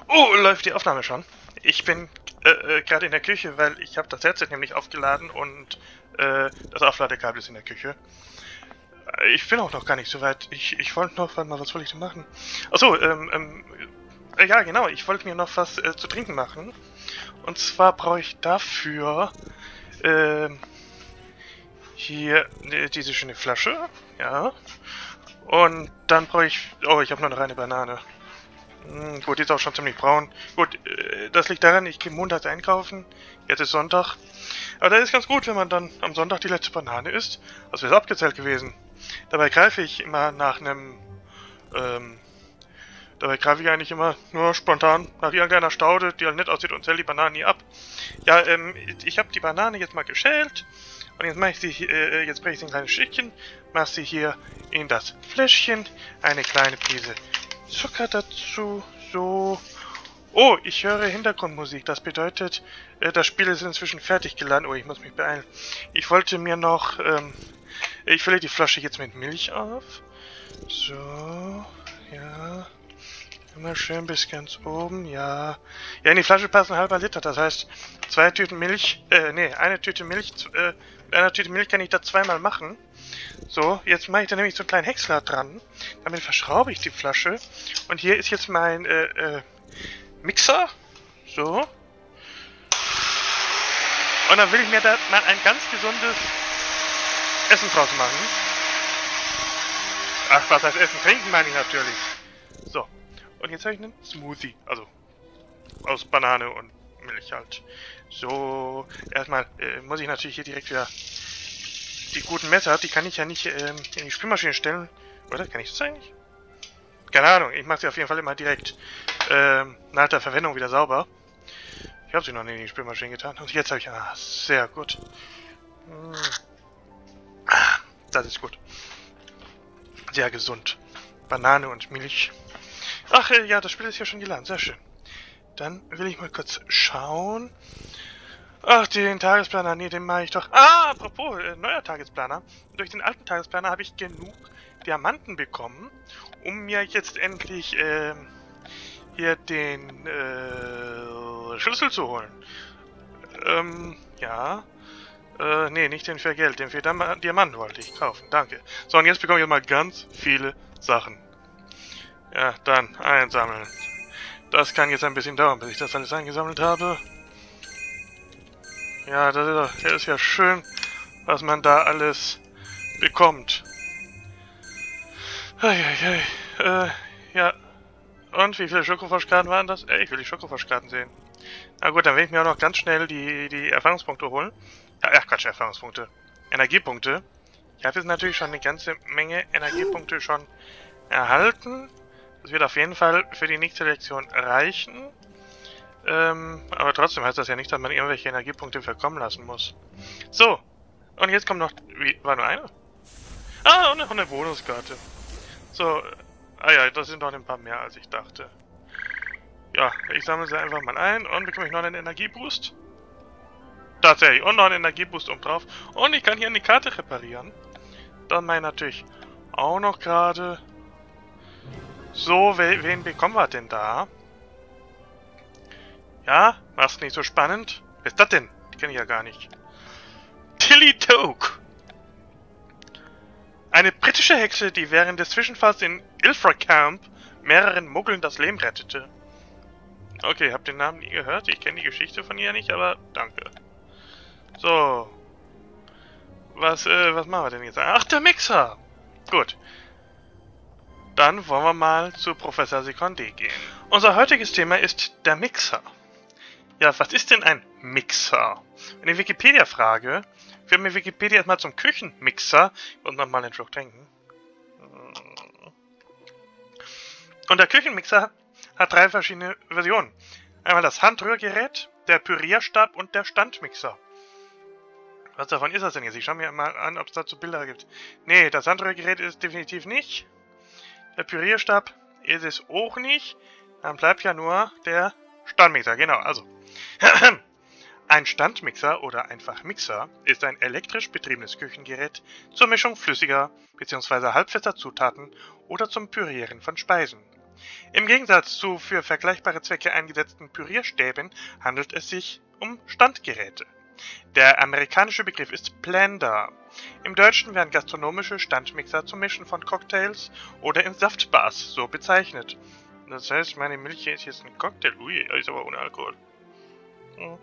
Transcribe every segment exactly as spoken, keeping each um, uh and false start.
Oh, läuft die Aufnahme schon? Ich bin äh, äh, gerade in der Küche, weil ich habe das Headset nämlich aufgeladen und äh, das Aufladekabel ist in der Küche. Äh, Ich bin auch noch gar nicht so weit. Ich, ich wollte noch, warte mal, was wollte ich denn machen? Achso, ähm, ähm, äh, ja genau, ich wollte mir noch was äh, zu trinken machen. Und zwar brauche ich dafür ähm, hier äh, diese schöne Flasche, ja. Und dann brauche ich, oh, ich habe noch eine reine Banane. Hm, gut, die ist auch schon ziemlich braun. Gut, äh, das liegt daran, ich gehe montags einkaufen. Jetzt ist Sonntag. Aber das ist ganz gut, wenn man dann am Sonntag die letzte Banane isst. Also wäre es abgezählt gewesen. Dabei greife ich immer nach einem... Ähm, dabei greife ich eigentlich immer nur spontan nach irgendeiner Staude, die halt nett aussieht und zähle die Bananen nie ab. Ja, ähm, ich habe die Banane jetzt mal geschält. Und jetzt mache ich sie, äh, jetzt breche ich sie in kleine Stückchen. Mache sie hier in das Fläschchen. Eine kleine Prise Zucker dazu. So. Oh, ich höre Hintergrundmusik. Das bedeutet, äh, das Spiel ist inzwischen fertig geladen. Oh, ich muss mich beeilen. Ich wollte mir noch, ähm, ich fülle die Flasche jetzt mit Milch auf. So, ja. Immer schön bis ganz oben, ja. Ja, in die Flasche passt ein halber Liter. Das heißt, zwei Tüten Milch, äh, nee, eine Tüte Milch, äh, mit einer Tüte Milch kann ich das zweimal machen. So, jetzt mache ich da nämlich so einen kleinen Häcksler dran. Damit verschraube ich die Flasche. Und hier ist jetzt mein, äh, äh, Mixer. So. Und dann will ich mir da mal ein ganz gesundes Essen draus machen. Ach, was heißt Essen? Trinken meine ich natürlich. So. Und jetzt habe ich einen Smoothie. Also aus Banane und Milch halt. So. Erstmal äh, muss ich natürlich hier direkt wieder die guten Messer, die kann ich ja nicht ähm, in die Spülmaschine stellen. Oder? Kann ich das eigentlich? Keine Ahnung. Ich mache sie auf jeden Fall immer direkt ähm, nach der Verwendung wieder sauber. Ich habe sie noch nicht in die Spülmaschine getan. Und jetzt habe ich... Ah, sehr gut. Hm. Das ist gut. Sehr gesund. Banane und Milch. Ach, äh, ja, das Spiel ist ja schon geladen. Sehr schön. Dann will ich mal kurz schauen. Ach, den Tagesplaner, nee, den mache ich doch... Ah, apropos, äh, neuer Tagesplaner. Durch den alten Tagesplaner habe ich genug Diamanten bekommen, um mir jetzt endlich äh, hier den äh, Schlüssel zu holen. Ähm, ja... Äh, nee, nicht den für Geld, den für Diamanten wollte ich kaufen, danke. So, und jetzt bekomme ich mal ganz viele Sachen. Ja, dann einsammeln. Das kann jetzt ein bisschen dauern, bis ich das alles eingesammelt habe. Ja, das ist, doch, das ist ja schön, was man da alles bekommt. Eieiei, äh, ja. Und, wie viele Schokofroschkarten waren das? Ey, ich will die Schokofroschkarten sehen. Na gut, dann will ich mir auch noch ganz schnell die, die Erfahrungspunkte holen. Ja, ach Quatsch, Erfahrungspunkte. Energiepunkte. Ich habe jetzt natürlich schon eine ganze Menge Energiepunkte schon erhalten. Das wird auf jeden Fall für die nächste Lektion reichen. Ähm, aber trotzdem heißt das ja nicht, dass man irgendwelche Energiepunkte verkommen lassen muss. So, und jetzt kommt noch... Wie, war nur eine? Ah, und noch eine Bonuskarte. So, ah ja, das sind noch ein paar mehr, als ich dachte. Ja, ich sammle sie einfach mal ein und bekomme ich noch einen Energieboost. Tatsächlich, und noch einen Energieboost oben drauf. Und ich kann hier eine Karte reparieren. Dann meine ich natürlich auch noch gerade... So, we wen bekommen wir denn da? Ja, mach's nicht so spannend. Wer ist das denn? Die kenne ich ja gar nicht. Tilly Toke. Eine britische Hexe, die während des Zwischenfalls in Ilfracamp mehreren Muggeln das Leben rettete. Okay, hab den Namen nie gehört. Ich kenne die Geschichte von ihr nicht, aber danke. So. Was, äh, was machen wir denn jetzt? Ach, der Mixer. Gut. Dann wollen wir mal zu Professor Secondi gehen. Unser heutiges Thema ist der Mixer. Ja, was ist denn ein Mixer? Wenn ich Wikipedia frage, führt mir Wikipedia erstmal zum Küchenmixer. Ich muss noch mal einen Schluck trinken. Und der Küchenmixer hat drei verschiedene Versionen. Einmal das Handrührgerät, der Pürierstab und der Standmixer. Was davon ist das denn jetzt? Ich schaue mir mal an, ob es dazu Bilder gibt. Nee, das Handrührgerät ist definitiv nicht. Der Pürierstab ist es auch nicht. Dann bleibt ja nur der Standmixer. Genau, also. Ein Standmixer oder einfach Mixer ist ein elektrisch betriebenes Küchengerät zur Mischung flüssiger bzw. halbfester Zutaten oder zum Pürieren von Speisen. Im Gegensatz zu für vergleichbare Zwecke eingesetzten Pürierstäben handelt es sich um Standgeräte. Der amerikanische Begriff ist Blender. Im Deutschen werden gastronomische Standmixer zum Mischen von Cocktails oder in Saftbars so bezeichnet. Das heißt, meine Milch ist jetzt ein Cocktail. Ui, ist aber ohne Alkohol. Hm.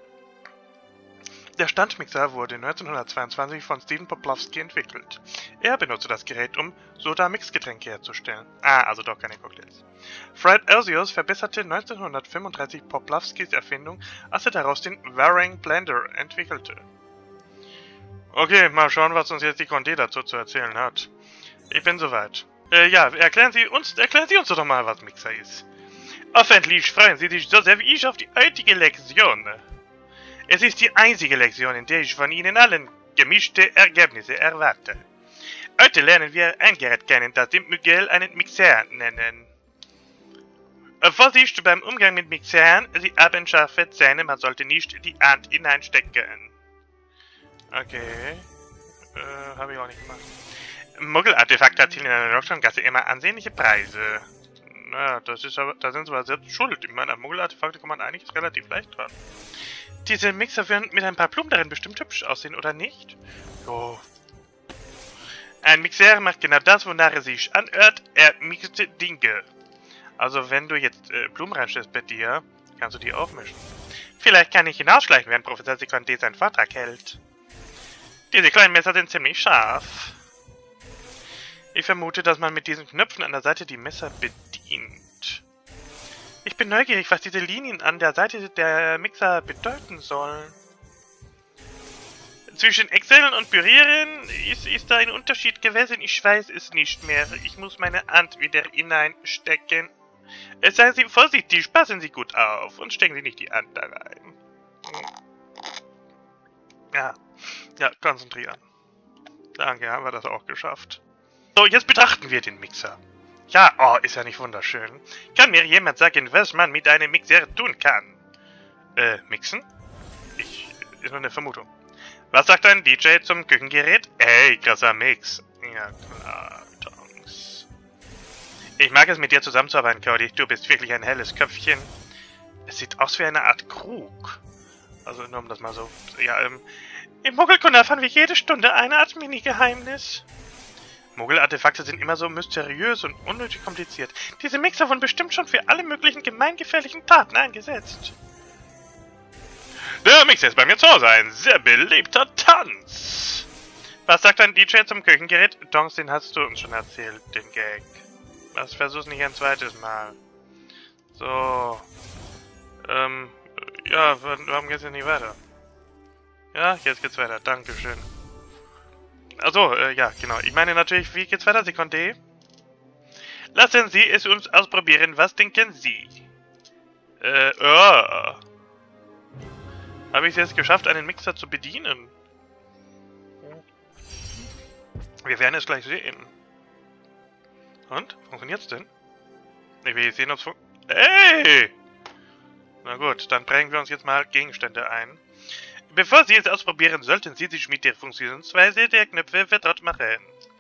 Der Standmixer wurde neunzehnhundertzweiundzwanzig von Stephen Poplawski entwickelt. Er benutzte das Gerät, um Soda-Mixgetränke herzustellen. Ah, also doch keine Cocktails. Fred Elsius verbesserte neunzehnhundertfünfunddreißig Poplawskis Erfindung, als er daraus den Waring Blender entwickelte. Okay, mal schauen, was uns jetzt die Condé dazu zu erzählen hat. Ich bin soweit. Äh, ja, erklären Sie uns, erklären Sie uns doch mal, was Mixer ist. Hoffentlich freuen Sie sich so sehr wie ich auf die heutige Lektion. Es ist die einzige Lektion, in der ich von Ihnen allen gemischte Ergebnisse erwarte. Heute lernen wir ein Gerät kennen, das dem Miguel einen Mixer nennen. Vorsicht beim Umgang mit Mixern, sie haben scharfe Zähne, man sollte nicht die Hand hineinstecken. Okay, äh, habe ich auch nicht gemacht. Muggel-Artefakte erzielen in einer Rockstone-Gasse immer ansehnliche Preise. Naja, das ist aber, da sind sie aber selbst schuld. Ich meine, an Muggel-Artefakte kommt man eigentlich relativ leicht dran. Diese Mixer werden mit ein paar Blumen darin bestimmt hübsch aussehen, oder nicht? Jo. Ein Mixer macht genau das, wonach er sich anhört. Er mixt Dinge. Also wenn du jetzt äh, Blumen reinstellst bei dir, kannst du die aufmischen. Vielleicht kann ich hinausschleichen, während Professor Seconde seinen Vortrag hält. Diese kleinen Messer sind ziemlich scharf. Ich vermute, dass man mit diesen Knöpfen an der Seite die Messer bedient. Ich bin neugierig, was diese Linien an der Seite der Mixer bedeuten sollen. Zwischen Exceln und Pürieren ist, ist da ein Unterschied gewesen. Ich weiß es nicht mehr. Ich muss meine Hand wieder hineinstecken. Seien Sie vorsichtig, passen Sie gut auf und stecken Sie nicht die Hand da rein. Ja, ja, konzentrieren. Danke, haben wir das auch geschafft. So, jetzt betrachten wir den Mixer. Ja, oh, ist ja nicht wunderschön. Kann mir jemand sagen, was man mit einem Mixer tun kann? Äh, mixen? Ich, ist nur eine Vermutung. Was sagt ein D J zum Küchengerät? Ey, krasser Mix. Ja, klar, Tongs. Ich mag es, mit dir zusammenzuarbeiten, Cody. Du bist wirklich ein helles Köpfchen. Es sieht aus wie eine Art Krug. Also, nur um das mal so... Ja, ähm... Im Muggelkunde erfahren wir jede Stunde eine Art Mini-Geheimnis. Muggel-Artefakte sind immer so mysteriös und unnötig kompliziert. Diese Mixer wurden bestimmt schon für alle möglichen gemeingefährlichen Taten eingesetzt. Der Mixer ist bei mir zu Hause, ein sehr beliebter Tanz. Was sagt ein D J zum Küchengerät? Tongs, den hast du uns schon erzählt, den Gag. Was, versuch's nicht ein zweites Mal. So. Ähm, ja, warum geht's denn nicht weiter? Ja, jetzt geht's weiter, dankeschön. Achso, äh, ja, genau. Ich meine natürlich, wie geht's weiter, Seconde? Lassen Sie es uns ausprobieren, was denken Sie? Äh, oh. Habe ich es jetzt geschafft, einen Mixer zu bedienen? Wir werden es gleich sehen. Und? Funktioniert's denn? Ne, wir sehen uns... Hey! Na gut, dann prägen wir uns jetzt mal Gegenstände ein. Bevor Sie es ausprobieren, sollten Sie sich mit der Funktionsweise der Knöpfe vertraut machen.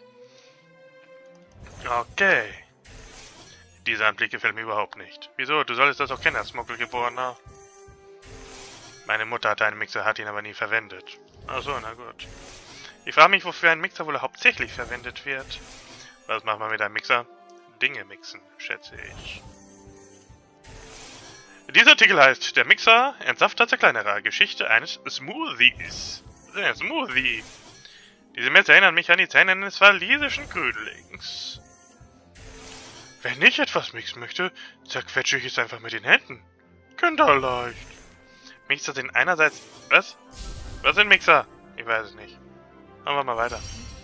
Okay. Dieser Anblick gefällt mir überhaupt nicht. Wieso? Du solltest das auch kennen, als Muggelgeborener. Meine Mutter hatte einen Mixer, hat ihn aber nie verwendet. Achso, na gut. Ich frage mich, wofür ein Mixer wohl hauptsächlich verwendet wird. Was macht man mit einem Mixer? Dinge mixen, schätze ich. Dieser Artikel heißt Der Mixer, Entsafter zerkleinerer, Geschichte eines Smoothies. Ein Smoothie. Diese Messer erinnern mich an die Zähne eines walisischen Grünlings. Wenn ich etwas mixen möchte, zerquetsche ich es einfach mit den Händen. Kinderleicht. Mixer sind einerseits... Was? Was sind Mixer? Ich weiß es nicht. Machen wir mal weiter.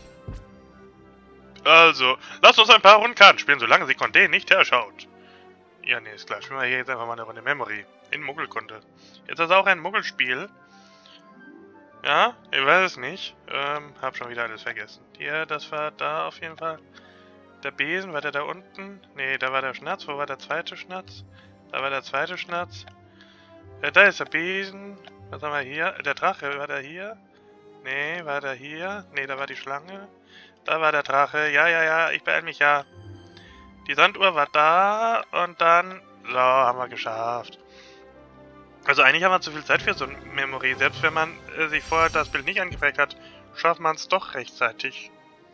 Also, lasst uns ein paar Runden Karten spielen, solange sie Condé nicht herschaut. Ja, nee, ist klar. Spielen wir hier jetzt einfach mal eine Runde Memory. In Muggelkunde. Jetzt ist das auch ein Muggelspiel. Ja, ich weiß es nicht. Ähm, hab schon wieder alles vergessen. Hier, das war da auf jeden Fall. Der Besen, war der da unten? Nee, da war der Schnatz. Wo war der zweite Schnatz? Da war der zweite Schnatz. Äh, da ist der Besen. Was haben wir hier? Der Drache, war der hier? Nee, war der hier? Nee, da war die Schlange. Da war der Drache. Ja, ja, ja, ich beeil mich ja. Die Sanduhr war da und dann... So, haben wir geschafft. Also eigentlich haben wir zu viel Zeit für so ein Memory. Selbst wenn man äh, sich vorher das Bild nicht angepackt hat, schafft man es doch rechtzeitig.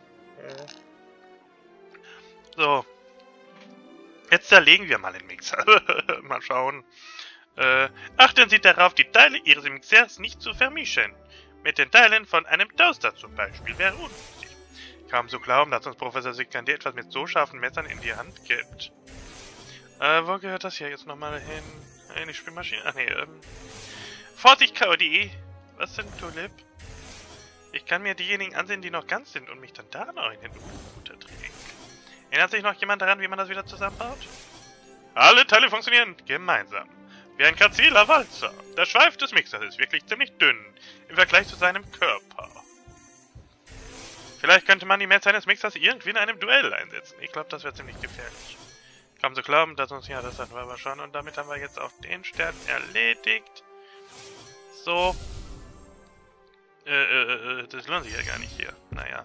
So. Jetzt zerlegen wir mal den Mixer. Mal schauen. Äh, achten Sie darauf, die Teile Ihres Mixers nicht zu vermischen. Mit den Teilen von einem Toaster zum Beispiel wäre ungünstig. Kaum zu glauben, dass uns Professor Sikandi etwas mit so scharfen Messern in die Hand gibt. Äh, wo gehört das hier jetzt nochmal hin? Eine Spülmaschine? Ach nee, ähm... Vorsicht, Cody! Was sind Tulip? Ich kann mir diejenigen ansehen, die noch ganz sind und mich dann da noch in den U-Boot ertrinken. Erinnert sich noch jemand daran, wie man das wieder zusammenbaut? Alle Teile funktionieren gemeinsam. Wie ein graziler Walzer. Der Schweif des Mixers ist wirklich ziemlich dünn im Vergleich zu seinem Körper. Vielleicht könnte man die Metz eines Mixers irgendwie in einem Duell einsetzen. Ich glaube, das wäre ziemlich gefährlich. Kaum zu glauben, dass uns ja das hatten wir aber schon. Und damit haben wir jetzt auch den Stern erledigt. So. Äh, äh, äh, das lohnt sich ja gar nicht hier. Naja.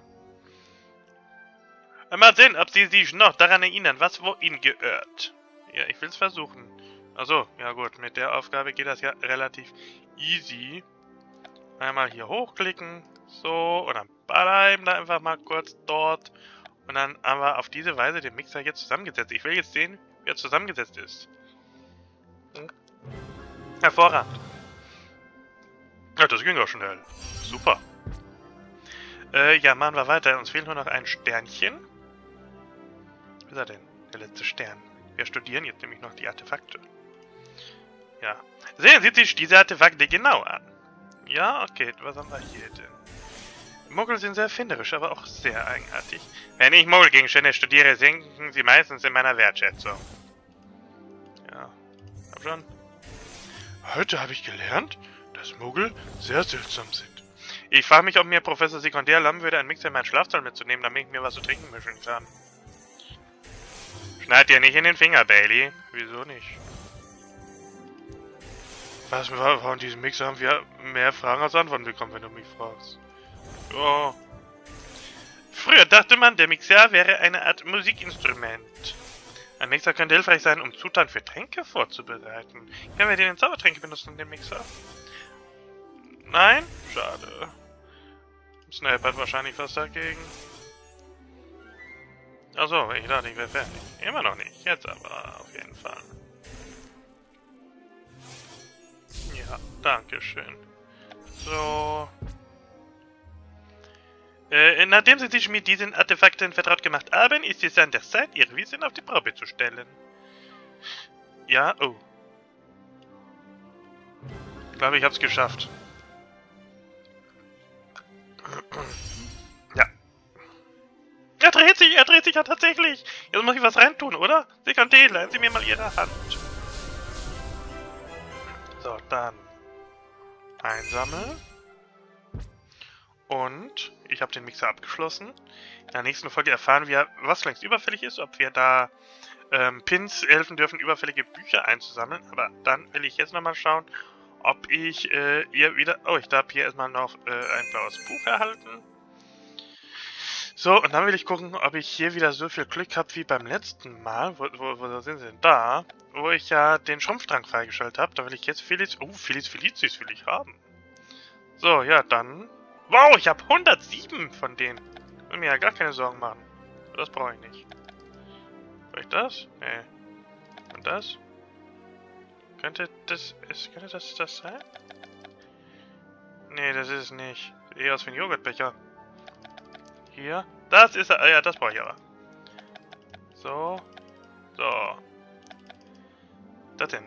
Mal sehen, ob Sie sich noch daran erinnern, was wo Ihnen gehört. Ja, ich will es versuchen. Achso, ja gut, mit der Aufgabe geht das ja relativ easy. Einmal hier hochklicken, so, und dann bleiben da einfach mal kurz dort. Und dann haben wir auf diese Weise den Mixer hier zusammengesetzt. Ich will jetzt sehen, wie er zusammengesetzt ist. Hm? Hervorragend. Ja, das ging auch schnell. Super. Äh, ja, machen wir weiter. Uns fehlt nur noch ein Sternchen. Wo ist er denn? Der letzte Stern. Wir studieren jetzt nämlich noch die Artefakte. Ja. Sehen Sie sich diese Artefakte genau an. Ja, okay. Was haben wir hier denn? Muggel sind sehr erfinderisch, aber auch sehr eigenartig. Wenn ich Muggelgegenstände studiere, sinken sie meistens in meiner Wertschätzung. Ja. Hab schon. Heute habe ich gelernt, dass Muggel sehr seltsam sind. Ich frage mich, ob mir Professor Sekundär erlauben würde, einen Mixer in meinen Schlafsaal mitzunehmen, damit ich mir was zu trinken mischen kann. Schneid dir nicht in den Finger, Bailey. Wieso nicht? Was, von diesem Mixer haben wir mehr Fragen als Antworten bekommen, wenn du mich fragst. Oh. Früher dachte man, der Mixer wäre eine Art Musikinstrument. Ein Mixer könnte hilfreich sein, um Zutaten für Tränke vorzubereiten. Können wir den in Zaubertränke benutzen, den Mixer? Nein? Schade. Snape hat wahrscheinlich was dagegen. Achso, ich dachte, ich wäre fertig. Immer noch nicht. Jetzt aber auf jeden Fall. Ja, dankeschön. So. Äh, nachdem Sie sich mit diesen Artefakten vertraut gemacht haben, ist es an der Zeit, Ihr Wissen auf die Probe zu stellen. Ja, oh. Ich glaube, ich habe es geschafft. Ja. Er dreht sich, er dreht sich ja tatsächlich. Jetzt muss ich was reintun, oder? Sekundär, leihen Sie mir mal Ihre Hand. So, dann einsammeln. Und ich habe den Mixer abgeschlossen. In der nächsten Folge erfahren wir, was längst überfällig ist, ob wir da ähm, Pins helfen dürfen, überfällige Bücher einzusammeln. Aber dann will ich jetzt nochmal schauen, ob ich äh, ihr wieder... Oh, ich darf hier erstmal noch äh, ein blaues Buch erhalten. So, und dann will ich gucken, ob ich hier wieder so viel Glück habe wie beim letzten Mal. Wo, wo, wo sind sie denn? Da, wo ich ja den Schrumpftrank freigeschaltet habe. Da will ich jetzt Feliz... Oh, Feliz Felicis will ich haben. So, ja, dann... Wow, ich habe hundertsieben von denen. Will mir ja gar keine Sorgen machen. Das brauche ich nicht. Brauche ich das? Nee. Und das? Könnte das... Ist, könnte das das sein? Nee, das ist es nicht. Sieht eher aus wie ein Joghurtbecher. Hier. Das ist er. Ja, das brauche ich aber. So. So. Das denn.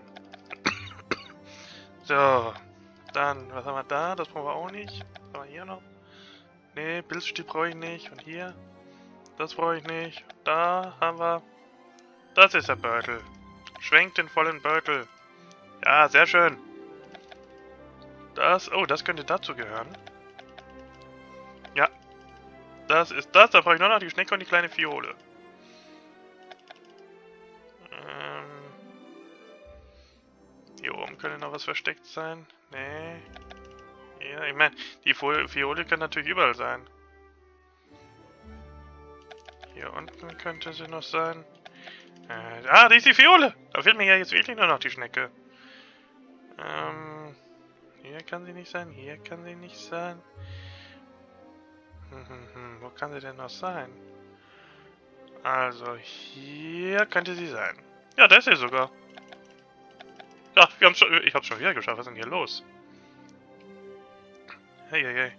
So. Dann, was haben wir da? Das brauchen wir auch nicht. Was haben wir hier noch? Nee, Pilzstiel brauche ich nicht. Und hier? Das brauche ich nicht. Da haben wir... Das ist der Beutel. Schwenkt den vollen Beutel. Ja, sehr schön. Das... Oh, das könnte dazu gehören. Ja. Das ist das. Da brauche ich nur noch die Schnecke und die kleine Fiole. Ähm... Hier oben könnte noch was versteckt sein. Nee. Ja, ich meine, die Fiole kann natürlich überall sein. Hier unten könnte sie noch sein. Äh, ah, die ist die Fiole! Da fehlt mir ja jetzt wirklich nur noch die Schnecke. Ähm, hier kann sie nicht sein, hier kann sie nicht sein. Hm, hm, hm, wo kann sie denn noch sein? Also, hier könnte sie sein. Ja, da ist sie sogar. Ja, wir haben's schon, ich hab's schon wieder geschafft. Was ist denn hier los? Hey, hey, hey.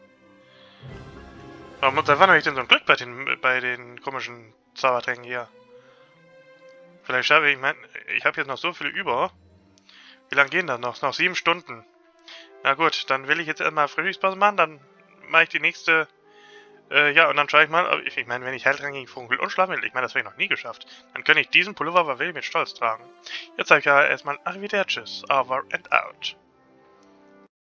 Warum, da war nämlich denn so ein Glück bei den, bei den komischen Zaubertränken hier? Vielleicht schaffe ich, ich mein, ich habe jetzt noch so viel über. Wie lange gehen das noch? Noch sieben Stunden. Na gut, dann will ich jetzt erstmal Frühstückspause machen, dann mache ich die nächste. Äh, ja, und dann schaue ich mal, ich, ich meine, wenn ich Heiltrank gegen Funkel und Schlafmittel, ich meine, das habe ich noch nie geschafft, dann kann ich diesen Pullover aber wirklich mit Stolz tragen. Jetzt sage ich ja erstmal Arrivederci, over and out.